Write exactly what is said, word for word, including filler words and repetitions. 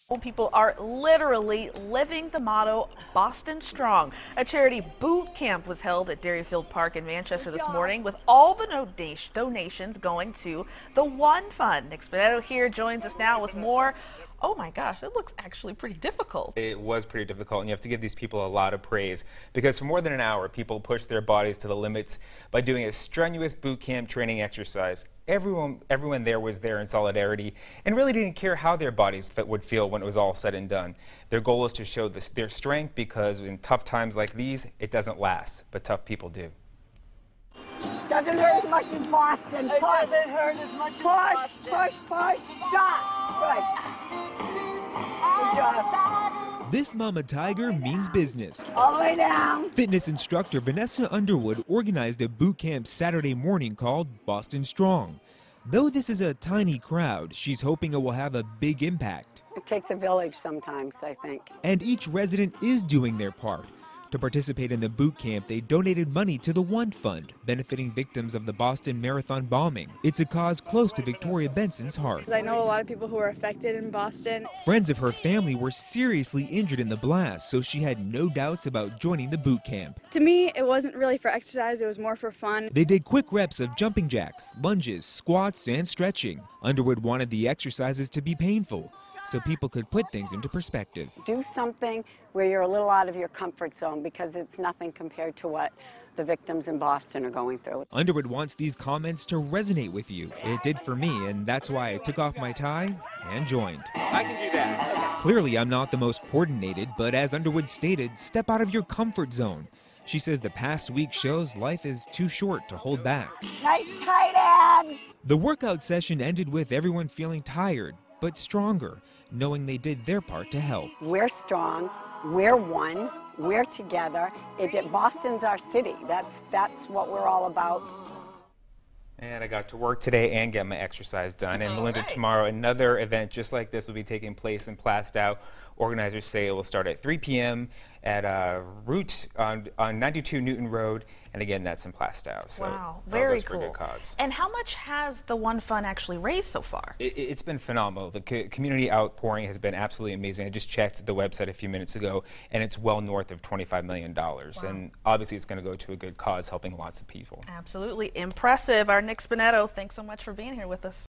People are literally living the motto, Boston Strong. A charity boot camp was held at Dairyfield Park in Manchester this morning, with all the donation donations going to the One Fund. Nick Spinetto here joins us now with more. Oh my gosh, it looks actually pretty difficult. It was pretty difficult, and you have to give these people a lot of praise, because for more than an hour, people pushed their bodies to the limits by doing a strenuous boot camp training exercise. Everyone, everyone there was there in solidarity and really didn't care how their bodies would feel when it was all said and done. Their goal is to show this, their strength, because in tough times like these, it doesn't last, but tough people do. Doesn't hurt as much as Boston. It Push. doesn't hurt as much as Push, Boston. push, push, stop. Good. Good job. This Mama Tiger means business. All the way down. Fitness instructor Vanessa Underwood organized a boot camp Saturday morning called Boston Strong. Though this is a tiny crowd, she's hoping it will have a big impact. It takes a village sometimes, I think. And each resident is doing their part. To participate in the boot camp, they donated money to the One Fund, benefiting victims of the Boston Marathon bombing. It's a cause close to Victoria Benson's heart. I know a lot of people who were affected in Boston. Friends of her family were seriously injured in the blast, so she had no doubts about joining the boot camp. To me, it wasn't really for exercise, it was more for fun. They did quick reps of jumping jacks, lunges, squats, and stretching. Underwood wanted the exercises to be painful, so people could put things into perspective. Do something where you're a little out of your comfort zone, because it's nothing compared to what the victims in Boston are going through. Underwood wants these comments to resonate with you. It did for me, and that's why I took off my tie and joined. I can do that. Clearly, I'm not the most coordinated, but as Underwood stated, step out of your comfort zone. She says the past week shows life is too short to hold back. Nice tight abs. The workout session ended with everyone feeling tired, but stronger, knowing they did their part to help. We're strong. We're one. We're together. It, it, Boston's our city. That's, that's what we're all about. And I got to work today and get my exercise done. And Melinda, right. tomorrow another event just like this will be taking place in Plastow. Organizers say it will start at three p m at uh, Route on, on ninety-two Newton Road, and again that's in Plastow. So Wow, all very goes for a cool. good cause. And how much has the One Fund actually raised so far? It, it's been phenomenal. The co community outpouring has been absolutely amazing. I just checked the website a few minutes ago, and it's well north of twenty-five million dollars. Wow. And obviously it's going to go to a good cause, helping lots of people. Absolutely impressive. Our Nick Spinetto, thanks so much for being here with us.